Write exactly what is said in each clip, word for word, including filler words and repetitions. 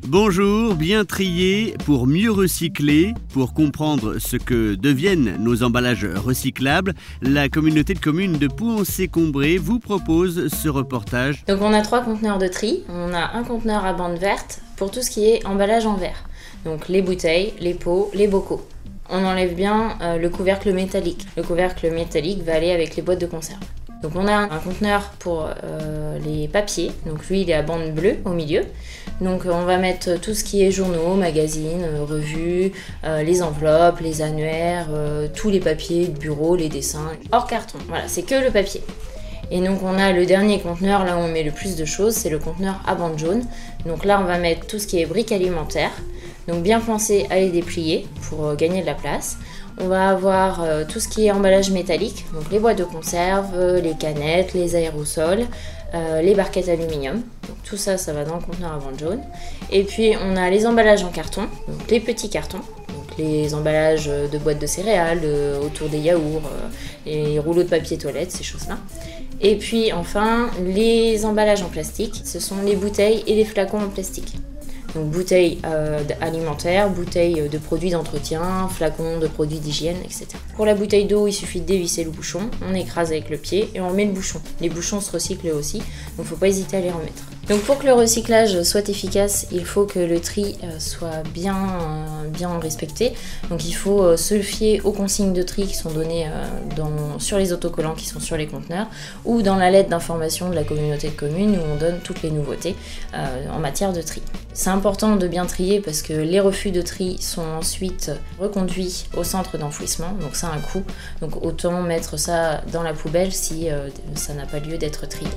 Bonjour, bien trier pour mieux recycler. Pour comprendre ce que deviennent nos emballages recyclables, la communauté de communes de Pouancé-Combré vous propose ce reportage. Donc on a trois conteneurs de tri. On a un conteneur à bande verte pour tout ce qui est emballage en verre. Donc les bouteilles, les pots, les bocaux. On enlève bien euh, le couvercle métallique. Le couvercle métallique va aller avec les boîtes de conserve. Donc on a un conteneur pour euh, les papiers, donc lui il est à bande bleue au milieu. Donc on va mettre tout ce qui est journaux, magazines, euh, revues, euh, les enveloppes, les annuaires, euh, tous les papiers de bureau, les dessins, hors carton. Voilà, c'est que le papier. Et donc on a le dernier conteneur, là où on met le plus de choses, c'est le conteneur à bande jaune. Donc là on va mettre tout ce qui est briques alimentaires, donc bien penser à les déplier pour euh, gagner de la place. On va avoir euh, tout ce qui est emballage métallique, donc les boîtes de conserve, euh, les canettes, les aérosols, euh, les barquettes aluminium. Donc tout ça, ça va dans le conteneur à bande jaune. Et puis on a les emballages en carton, donc les petits cartons, donc les emballages de boîtes de céréales, euh, autour des yaourts, euh, les rouleaux de papier toilette, ces choses-là. Et puis enfin, les emballages en plastique, ce sont les bouteilles et les flacons en plastique. Donc bouteilles euh, alimentaires, bouteilles de produits d'entretien, flacons de produits d'hygiène, et cetera. Pour la bouteille d'eau, il suffit de dévisser le bouchon, on écrase avec le pied et on met le bouchon. Les bouchons se recyclent aussi, donc il ne faut pas hésiter à les remettre. Donc pour que le recyclage soit efficace, il faut que le tri euh, soit bien, euh, bien respecté. Donc il faut euh, se fier aux consignes de tri qui sont données euh, dans, sur les autocollants qui sont sur les conteneurs ou dans la lettre d'information de la communauté de communes où on donne toutes les nouveautés euh, en matière de tri. C'est important de bien trier parce que les refus de tri sont ensuite reconduits au centre d'enfouissement, donc ça a un coût. Donc autant mettre ça dans la poubelle si euh, ça n'a pas lieu d'être trié.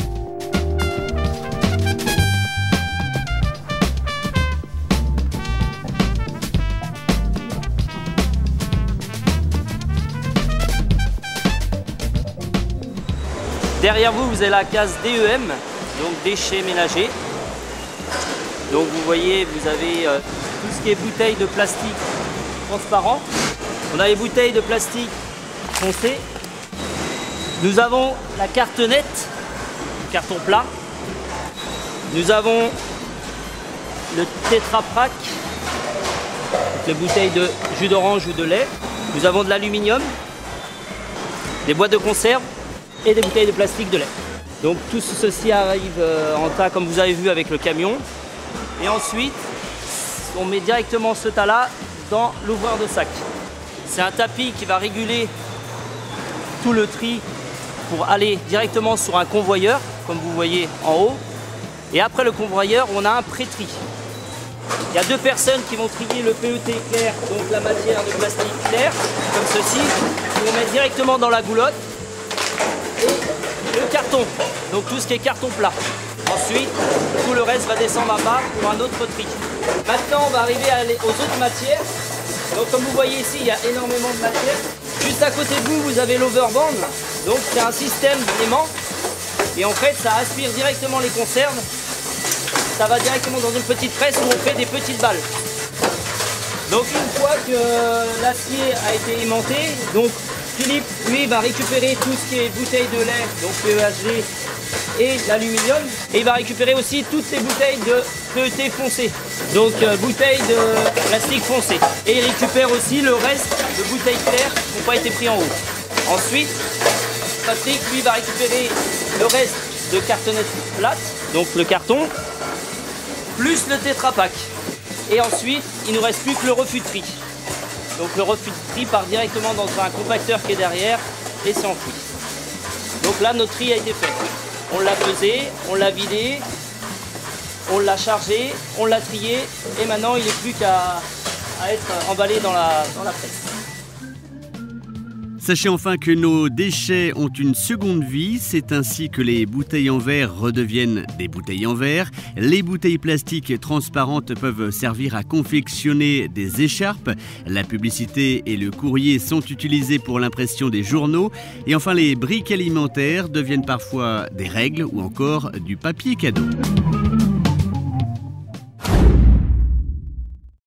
Derrière vous, vous avez la case D E M, donc déchets ménagers. Donc vous voyez, vous avez euh, tout ce qui est bouteilles de plastique transparent. On a les bouteilles de plastique foncé. Nous avons la carte nette, carton plat. Nous avons le Tetra Pak, les bouteilles de jus d'orange ou de lait. Nous avons de l'aluminium, des boîtes de conserve et des bouteilles de plastique de lait. Donc tout ceci arrive en tas comme vous avez vu avec le camion. Et ensuite, on met directement ce tas-là dans l'ouvreur de sac. C'est un tapis qui va réguler tout le tri pour aller directement sur un convoyeur, comme vous voyez en haut. Et après le convoyeur, on a un pré-tri. Il y a deux personnes qui vont trier le P E T clair, donc la matière de plastique clair, comme ceci, qui vont mettre directement dans la goulotte. Et le carton, donc tout ce qui est carton plat. Ensuite, tout le reste va descendre à bas pour un autre tri. Maintenant, on va arriver à aller aux autres matières. Donc comme vous voyez ici, il y a énormément de matière. Juste à côté de vous, vous avez l'overband. Donc c'est un système d'aimant. Et en fait, ça aspire directement les conserves. Ça va directement dans une petite presse où on fait des petites balles. Donc une fois que l'acier a été aimanté, donc Philippe, lui, va récupérer tout ce qui est bouteilles de lait, donc P E H D et l'aluminium. Et il va récupérer aussi toutes les bouteilles de P E T foncé, donc euh, bouteilles de plastique foncé. Et il récupère aussi le reste de bouteilles claires qui n'ont pas été pris en haut. Ensuite, Patrick, lui, va récupérer le reste de cartonnettes plates, donc le carton, plus le Tetra Pak. Et ensuite, il ne nous reste plus que le refus de tri. Donc le refus de tri part directement dans un compacteur qui est derrière et s'enfuit. Donc là, notre tri a été fait. On l'a pesé, on l'a vidé, on l'a chargé, on l'a trié et maintenant il n'est plus qu'à à être emballé dans la, dans la presse. Sachez enfin que nos déchets ont une seconde vie, c'est ainsi que les bouteilles en verre redeviennent des bouteilles en verre. Les bouteilles plastiques transparentes peuvent servir à confectionner des écharpes. La publicité et le courrier sont utilisés pour l'impression des journaux. Et enfin, les briques alimentaires deviennent parfois des règles ou encore du papier cadeau.